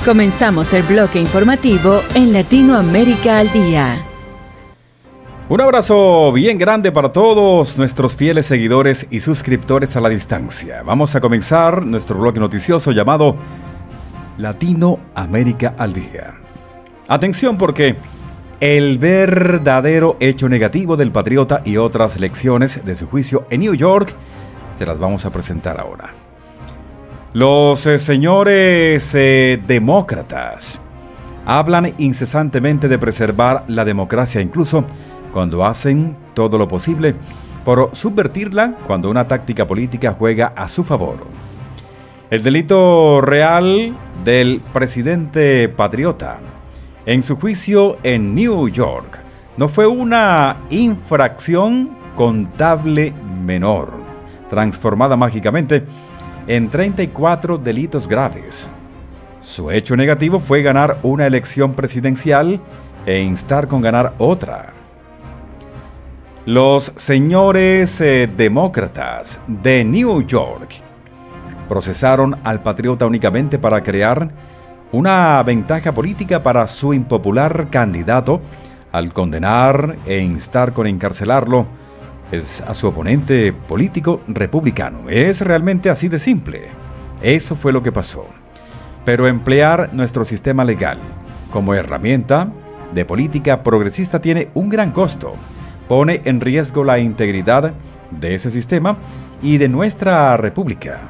Comenzamos el bloque informativo en Latinoamérica al Día. Un abrazo bien grande para todos nuestros fieles seguidores y suscriptores a la distancia. Vamos a comenzar nuestro bloque noticioso llamado Latinoamérica al Día. Atención porque el verdadero hecho negativo del patriota y otras lecciones de su juicio en New York se las vamos a presentar ahora. Los señores demócratas hablan incesantemente de preservar la democracia, incluso cuando hacen todo lo posible por subvertirla cuando una táctica política juega a su favor. El delito real del presidente patriota en su juicio en New York no fue una infracción contable menor, transformada mágicamente en 34 delitos graves. Su hecho negativo fue ganar una elección presidencial e instar con ganar otra. Los señores demócratas de New York procesaron al patriota únicamente para crear una ventaja política para su impopular candidato al condenar e instar con encarcelarlo a su oponente político republicano. Es realmente así de simple. Eso fue lo que pasó. Pero emplear nuestro sistema legal como herramienta de política progresista tiene un gran costo. Pone en riesgo la integridad de ese sistema y de nuestra república.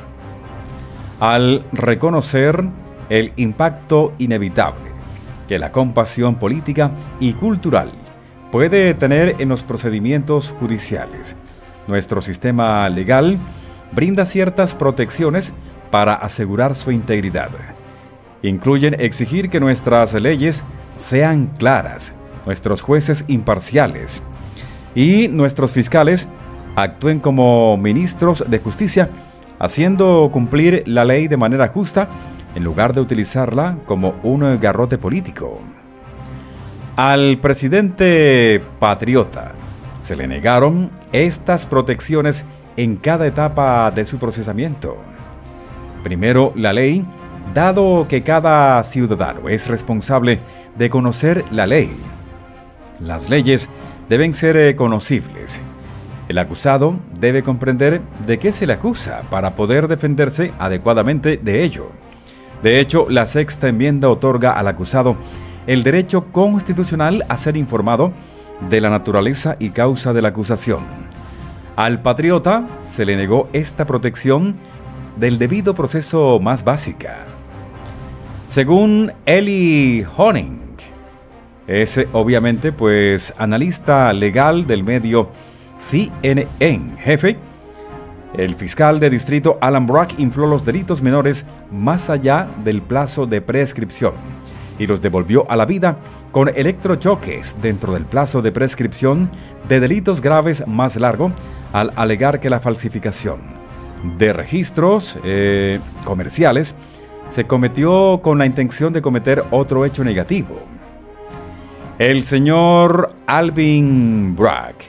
Al reconocer el impacto inevitable que la compasión política y cultural puede tener en los procedimientos judiciales, nuestro sistema legal brinda ciertas protecciones para asegurar su integridad. Incluyen exigir que nuestras leyes sean claras, nuestros jueces imparciales y nuestros fiscales actúen como ministros de justicia, haciendo cumplir la ley de manera justa en lugar de utilizarla como un garrote político. Al presidente patriota se le negaron estas protecciones en cada etapa de su procesamiento. Primero, la ley, dado que cada ciudadano es responsable de conocer la ley. Las leyes deben ser conocibles. El acusado debe comprender de qué se le acusa para poder defenderse adecuadamente de ello. De hecho, la sexta enmienda otorga al acusado el derecho constitucional a ser informado de la naturaleza y causa de la acusación. Al patriota se le negó esta protección del debido proceso más básica. Según Eli Honig, es obviamente analista legal del medio CNN, jefe, el fiscal de distrito Alan Brack infló los delitos menores más allá del plazo de prescripción y los devolvió a la vida con electrochoques dentro del plazo de prescripción de delitos graves más largo, al alegar que la falsificación de registros comerciales se cometió con la intención de cometer otro hecho negativo. El señor Alvin Bragg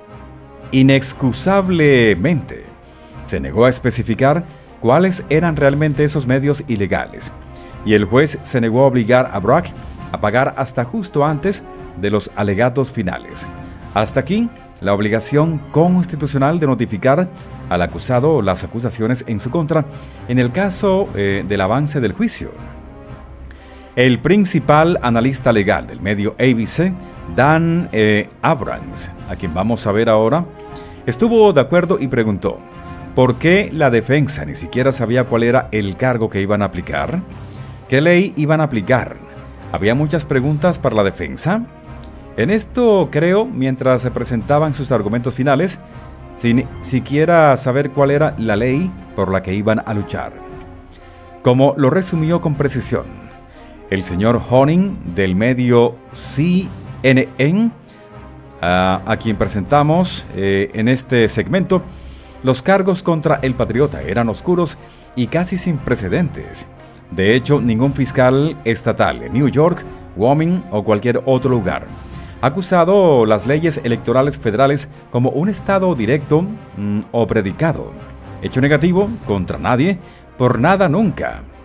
inexcusablemente se negó a especificar cuáles eran realmente esos medios ilegales, y el juez se negó a obligar a Bragg a pagar hasta justo antes de los alegatos finales. Hasta aquí la obligación constitucional de notificar al acusado las acusaciones en su contra en el caso del avance del juicio. El principal analista legal del medio ABC, Dan Abrams, a quien vamos a ver ahora, estuvo de acuerdo y preguntó: ¿por qué la defensa ni siquiera sabía cuál era el cargo que iban a aplicar? ¿Qué ley iban a aplicar? ¿Había muchas preguntas para la defensa? En esto creo, mientras se presentaban sus argumentos finales, sin siquiera saber cuál era la ley por la que iban a luchar. Como lo resumió con precisión el señor Honig del medio CNN, a quien presentamos en este segmento, los cargos contra el patriota eran oscuros y casi sin precedentes. De hecho, ningún fiscal estatal en New York, Wyoming o cualquier otro lugar ha acusado las leyes electorales federales como un estado directo o predicado. Hecho negativo contra nadie, por nada nunca.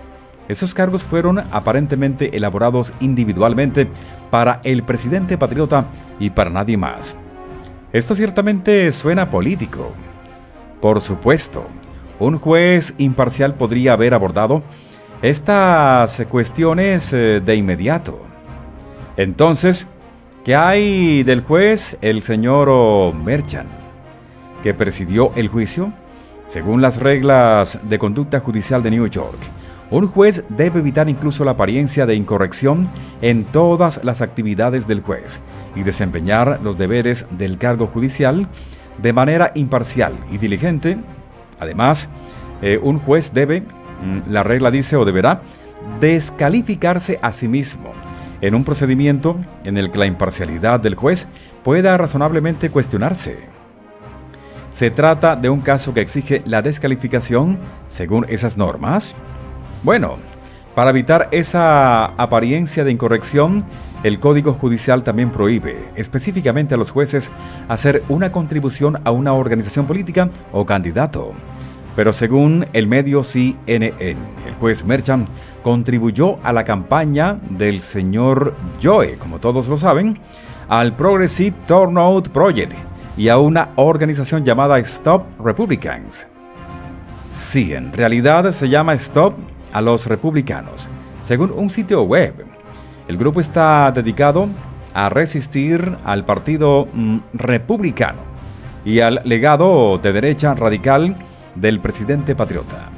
Esos cargos fueron aparentemente elaborados individualmente para el presidente patriota y para nadie más. Esto ciertamente suena político. Por supuesto, un juez imparcial podría haber abordado estas cuestiones de inmediato. Entonces, ¿qué hay del juez, el señor Merchan, que presidió el juicio? Según las reglas de conducta judicial de New York, un juez debe evitar incluso la apariencia de incorrección en todas las actividades del juez y desempeñar los deberes del cargo judicial de manera imparcial y diligente. Además, un juez debe, la regla dice o deberá, descalificarse a sí mismo en un procedimiento en el que la imparcialidad del juez pueda razonablemente cuestionarse. ¿Se trata de un caso que exige la descalificación según esas normas? Bueno, para evitar esa apariencia de incorrección, el Código Judicial también prohíbe específicamente a los jueces hacer una contribución a una organización política o candidato. Pero según el medio CNN, el juez Merchan contribuyó a la campaña del señor Joe, como todos lo saben, al Progressive Turnout Project y a una organización llamada Stop Republicans. Sí, en realidad se llama Stop a los Republicanos, según un sitio web. El grupo está dedicado a resistir al Partido Republicano y al legado de derecha radical del presidente patriota.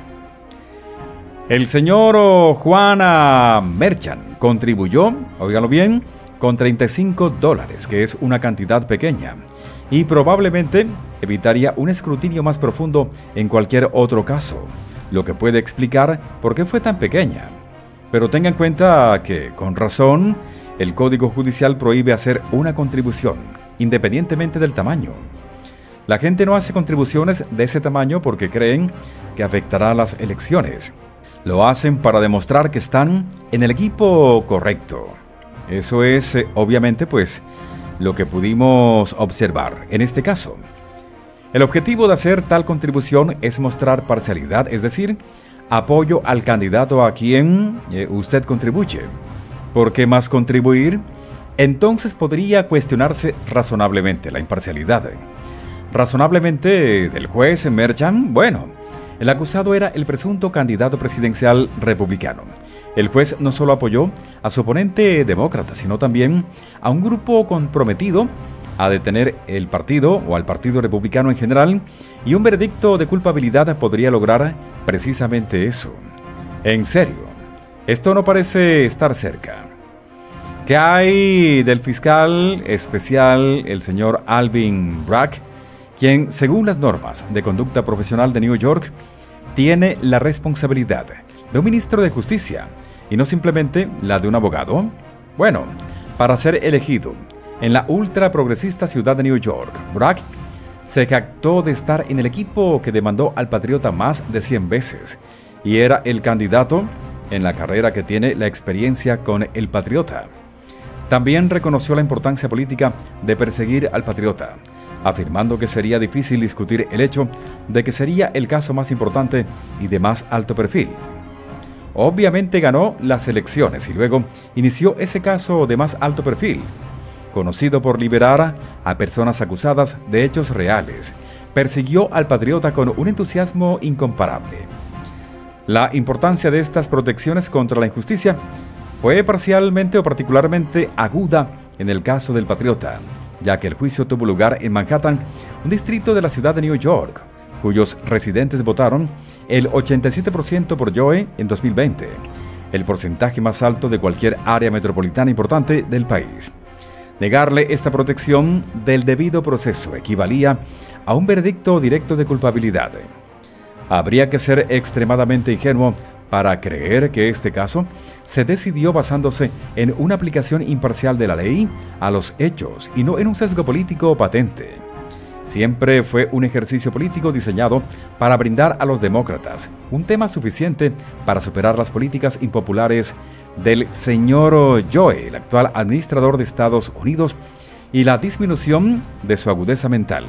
El señor Juana Merchan contribuyó, óigalo bien, con $35, que es una cantidad pequeña, y probablemente evitaría un escrutinio más profundo en cualquier otro caso, lo que puede explicar por qué fue tan pequeña. Pero tenga en cuenta que, con razón, el Código Judicial prohíbe hacer una contribución, independientemente del tamaño. La gente no hace contribuciones de ese tamaño porque creen que afectará las elecciones. Lo hacen para demostrar que están en el equipo correcto. Eso es, obviamente, pues, lo que pudimos observar en este caso. El objetivo de hacer tal contribución es mostrar parcialidad, es decir, apoyo al candidato a quien usted contribuye. ¿Por qué más contribuir? Entonces podría cuestionarse razonablemente la imparcialidad. Razonablemente del juez Merchan, bueno, el acusado era el presunto candidato presidencial republicano. El juez no solo apoyó a su oponente demócrata, sino también a un grupo comprometido a detener el partido o al partido republicano en general, y un veredicto de culpabilidad podría lograr precisamente eso. En serio, esto no parece estar cerca. ¿Qué hay del fiscal especial, el señor Alvin Bragg, quien, según las normas de conducta profesional de New York, tiene la responsabilidad de un ministro de justicia y no simplemente la de un abogado? Bueno, para ser elegido en la ultra progresista ciudad de New York, Bragg se jactó de estar en el equipo que demandó al patriota más de 100 veces y era el candidato en la carrera que tiene la experiencia con el patriota. También reconoció la importancia política de perseguir al patriota, afirmando que sería difícil discutir el hecho de que sería el caso más importante y de más alto perfil. Obviamente ganó las elecciones y luego inició ese caso de más alto perfil, conocido por liberar a personas acusadas de hechos reales. Persiguió al patriota con un entusiasmo incomparable. La importancia de estas protecciones contra la injusticia fue parcialmente o particularmente aguda en el caso del patriota, ya que el juicio tuvo lugar en Manhattan, un distrito de la ciudad de New York, cuyos residentes votaron el 87% por Joe en 2020, el porcentaje más alto de cualquier área metropolitana importante del país. Negarle esta protección del debido proceso equivalía a un veredicto directo de culpabilidad. Habría que ser extremadamente ingenuo para creer que este caso se decidió basándose en una aplicación imparcial de la ley a los hechos y no en un sesgo político patente. Siempre fue un ejercicio político diseñado para brindar a los demócratas un tema suficiente para superar las políticas impopulares del señor Joe, el actual administrador de Estados Unidos, y la disminución de su agudeza mental.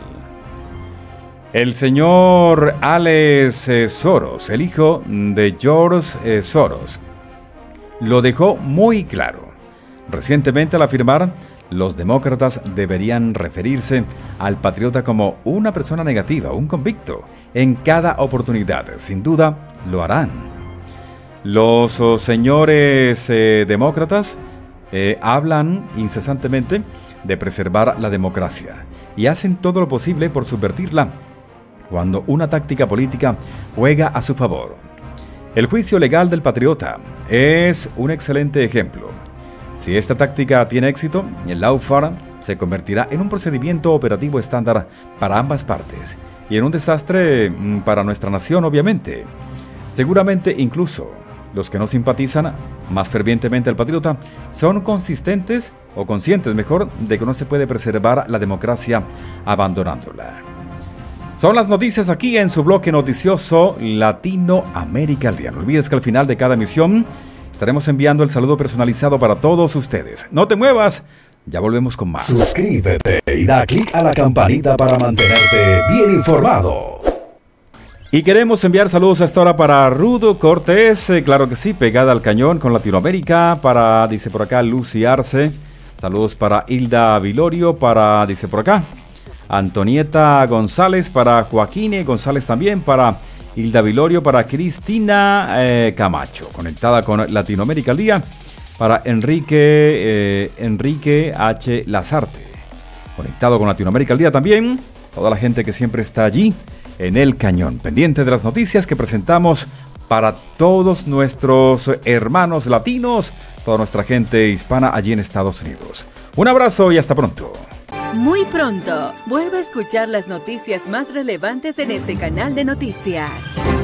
El señor Alex Soros, el hijo de George Soros, lo dejó muy claro. Recientemente, al afirmar, los demócratas deberían referirse al patriota como una persona negativa, un convicto, en cada oportunidad. Sin duda, lo harán. Los señores demócratas hablan incesantemente de preservar la democracia y hacen todo lo posible por subvertirla cuando una táctica política juega a su favor. El juicio legal del patriota es un excelente ejemplo. Si esta táctica tiene éxito, el lawfare se convertirá en un procedimiento operativo estándar para ambas partes y en un desastre para nuestra nación, obviamente. Seguramente incluso los que no simpatizan más fervientemente al patriota son conscientes mejor, de que no se puede preservar la democracia abandonándola. Son las noticias aquí en su bloque noticioso Latinoamérica al Día. No olvides que al final de cada emisión estaremos enviando el saludo personalizado para todos ustedes. No te muevas, ya volvemos con más. Suscríbete y da clic a la campanita para mantenerte bien informado. Y queremos enviar saludos a esta hora para Rudo Cortés, claro que sí, pegada al cañón con Latinoamérica, para, dice por acá, Lucy Arce. Saludos para Hilda Vilorio, para, dice por acá, Antonieta González, para Joaquín González también, para Hilda Vilorio, para Cristina Camacho, conectada con Latinoamérica al Día, para Enrique H. Lazarte, conectado con Latinoamérica al Día también, toda la gente que siempre está allí en el cañón, pendiente de las noticias que presentamos para todos nuestros hermanos latinos, toda nuestra gente hispana allí en Estados Unidos. Un abrazo y hasta pronto. Muy pronto, vuelve a escuchar las noticias más relevantes en este canal de noticias.